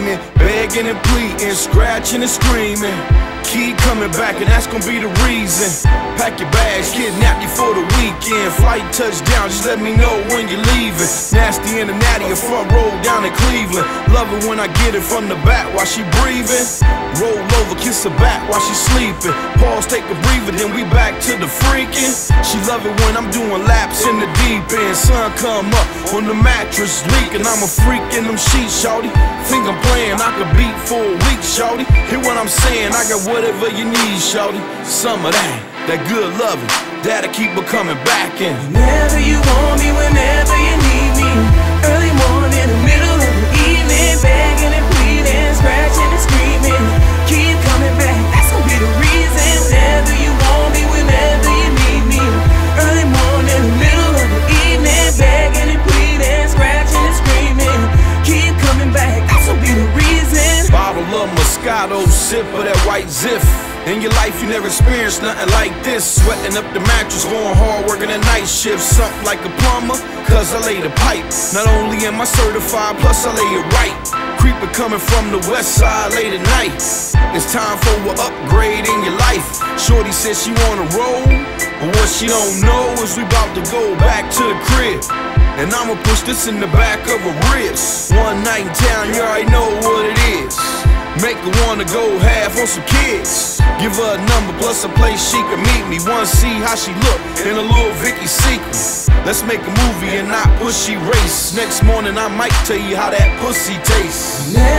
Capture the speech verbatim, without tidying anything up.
evening, begging and pleading, scratching and screaming. Keep coming back and that's gonna be the reason. Pack your bags, kidnap you for the weekend. Flight touchdown, just let me know when you're leaving. Nasty in the natty, a front row down in Cleveland. Love it when I get it from the back while she breathing. Roll over, kiss her back while she sleeping. Pause, take a breather, then we back to the freaking. She love it when I'm doing laps in the deep end. Sun come up on the mattress leaking. I'm a freak in them sheets, shawty. Think I'm playing, I could beat for a week, shawty. Hear what I'm saying, I got whatever you need, shawty. Some of that, that good loving, that'll keep her coming back in. Whenever you want me, whenever you need me. Early morning, the middle of the evening. Begging and pleading, scratching and screaming. Keep coming back, that's gonna be the reason. Whenever you want me, whenever you need me. Early morning, the middle of the evening. Begging and pleading, scratching and screaming. Keep coming back, that's gonna be the reason. Bottle of Moscato, sip of that white Ziff. In your life you never experienced nothing like this. Sweating up the mattress, going hard, working the night shift. Something like a plumber, cause I lay the pipe. Not only am I certified, plus I lay it right. Creeper coming from the west side late at night. It's time for an upgrade in your life. Shorty says she wanna roll, but what she don't know is we about to go back to the crib. And I'ma push this in the back of her ribs. One night in town, you already know what it is. Make her wanna go half on some kids. Give her a number plus a place she can meet me. Wanna see how she look in a little Vicky secret. Let's make a movie and not pushy race. Next morning I might tell you how that pussy tastes.